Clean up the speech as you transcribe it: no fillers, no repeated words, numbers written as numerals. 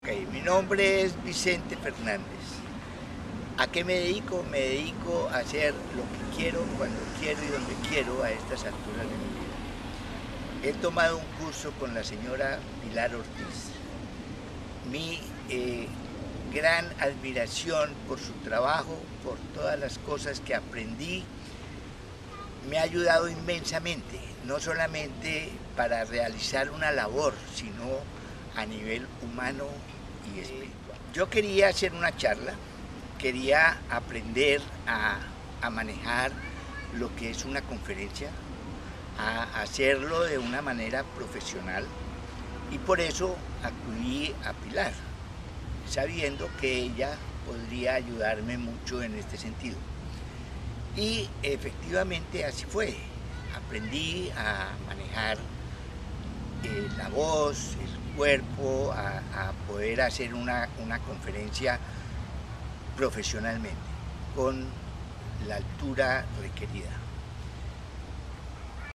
Mi nombre es Vicente Fernández. ¿A qué me dedico? Me dedico a hacer lo que quiero, cuando quiero y donde quiero a estas alturas de mi vida. He tomado un curso con la señora Pilar Ortiz. Mi gran admiración por su trabajo, por todas las cosas que aprendí, me ha ayudado inmensamente, no solamente para realizar una labor, sino a nivel humano y espiritual. Yo quería hacer una charla, quería aprender a manejar lo que es una conferencia, a hacerlo de una manera profesional, y por eso acudí a Pilar, sabiendo que ella podría ayudarme mucho en este sentido. Y efectivamente así fue. Aprendí a manejar la voz, el cuerpo, a poder hacer una conferencia profesionalmente, con la altura requerida.